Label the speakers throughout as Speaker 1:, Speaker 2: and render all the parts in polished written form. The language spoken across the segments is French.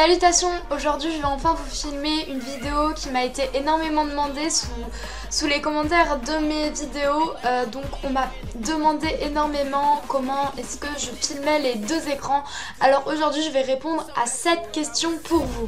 Speaker 1: Salutations, aujourd'hui je vais enfin vous filmer une vidéo qui m'a été énormément demandée sous les commentaires de mes vidéos. Donc on m'a demandé énormément comment est-ce que je filmais les deux écrans. Alors aujourd'hui je vais répondre à cette question pour vous.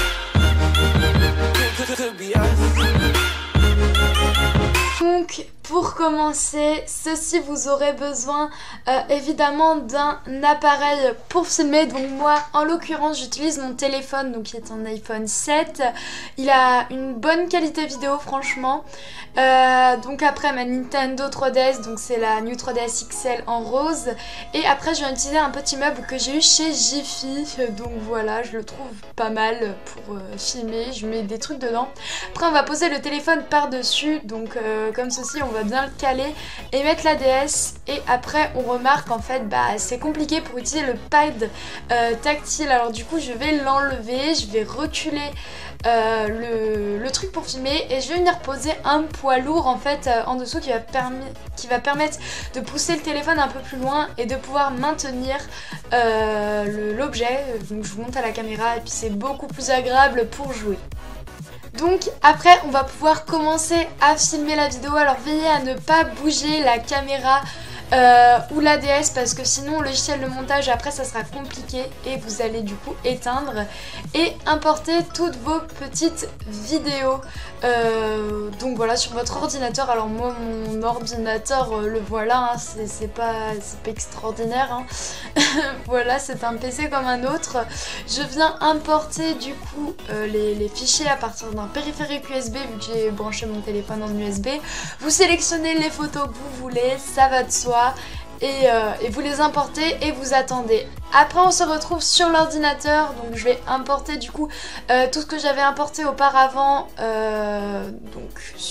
Speaker 1: Donc pour commencer, ceci vous aurez besoin évidemment d'un appareil pour filmer. Donc moi en l'occurrence j'utilise mon téléphone, donc qui est un iPhone 7. Il a une bonne qualité vidéo franchement. Donc après ma Nintendo 3DS, donc c'est la New 3DS XL en rose. Et après je vais utiliser un petit meuble que j'ai eu chez Jiffy. Donc voilà, je le trouve pas mal pour filmer, je mets des trucs dedans. Après on va poser le téléphone par dessus, donc comme ceci on va bien le caler et mettre la DS. Et après on remarque en fait c'est compliqué pour utiliser le pad tactile. Alors du coup je vais l'enlever, je vais reculer le truc pour filmer et je vais venir poser un poids lourd en fait en dessous qui va permettre de pousser le téléphone un peu plus loin et de pouvoir maintenir l'objet. Donc je vous monte à la caméra et puis c'est beaucoup plus agréable pour jouer. Donc après on va pouvoir commencer à filmer la vidéo. Alors veillez à ne pas bouger la caméra ou la DS parce que sinon le logiciel de montage après ça sera compliqué et vous allez du coup éteindre et importer toutes vos petites vidéos. Donc voilà, sur votre ordinateur. Alors moi mon ordinateur le voilà, hein, c'est pas extraordinaire hein. Voilà, c'est un PC comme un autre. Je viens importer du coup les fichiers à partir d'un périphérique USB vu que j'ai branché mon téléphone en USB. Vous sélectionnez les photos que vous voulez, ça va de soi. Et vous les importez et vous attendez. Après on se retrouve sur l'ordinateur, donc je vais importer du coup tout ce que j'avais importé auparavant donc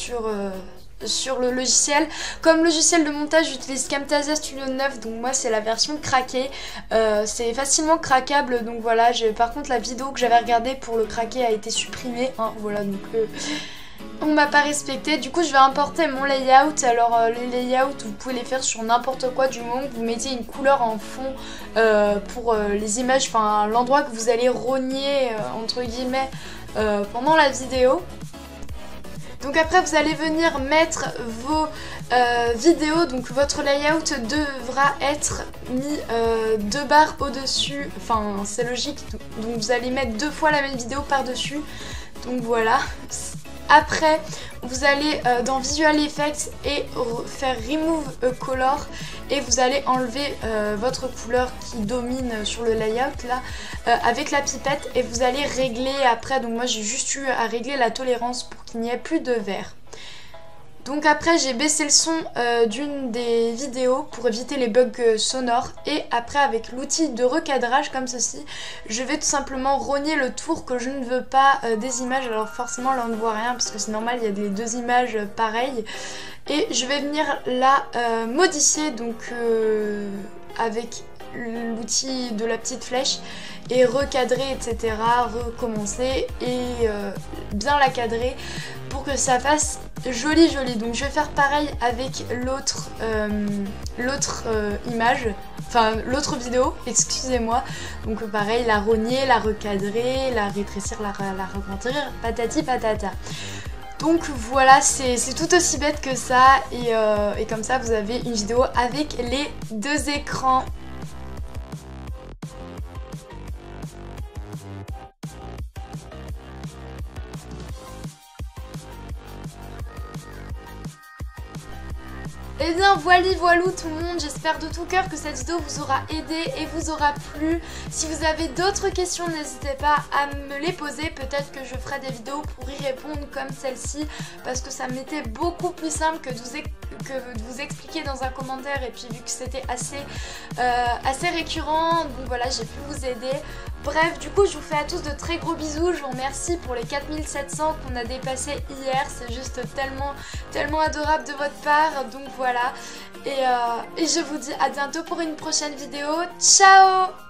Speaker 1: sur le logiciel. Comme logiciel de montage j'utilise Camtasia Studio 9, donc moi c'est la version craquée, c'est facilement craquable. Donc voilà, par contre la vidéo que j'avais regardée pour le craquer a été supprimée hein, voilà, donc on m'a pas respecté. Du coup je vais importer mon layout. Alors les layouts vous pouvez les faire sur n'importe quoi du moment que vous mettez une couleur en fond pour les images, enfin l'endroit que vous allez rogner entre guillemets pendant la vidéo. Donc après vous allez venir mettre vos vidéos, donc votre layout devra être mis 2 barres au dessus, enfin c'est logique, donc vous allez mettre 2 fois la même vidéo par dessus. Donc voilà. Après vous allez dans Visual Effects et faire Remove a Color et vous allez enlever votre couleur qui domine sur le layout là avec la pipette et vous allez régler après. Donc moi j'ai juste eu à régler la tolérance pour qu'il n'y ait plus de vert. Donc après j'ai baissé le son d'une des vidéos pour éviter les bugs sonores. Et après avec l'outil de recadrage comme ceci, je vais tout simplement rogner le tour que je ne veux pas des images. Alors forcément là on ne voit rien parce que c'est normal, il y a les deux images pareilles. Et je vais venir la modifier donc avec l'outil de la petite flèche et recadrer etc, recommencer et bien la cadrer pour que ça fasse joli. Donc je vais faire pareil avec l'autre image, enfin l'autre vidéo, excusez-moi. Donc pareil, la rogner, la recadrer, la rétrécir, la regrandir, patati patata. Donc voilà, c'est tout aussi bête que ça et comme ça vous avez une vidéo avec les deux écrans. Et bien voilou tout le monde, j'espère de tout cœur que cette vidéo vous aura aidé et vous aura plu. Si vous avez d'autres questions, n'hésitez pas à me les poser, peut-être que je ferai des vidéos pour y répondre comme celle-ci, parce que ça m'était beaucoup plus simple que de vous expliquer dans un commentaire. Et puis vu que c'était assez récurrent, donc voilà, j'ai pu vous aider. Bref, du coup je vous fais à tous de très gros bisous, je vous remercie pour les 4700 qu'on a dépassé hier, c'est juste tellement adorable de votre part. Donc voilà, et je vous dis à bientôt pour une prochaine vidéo, ciao!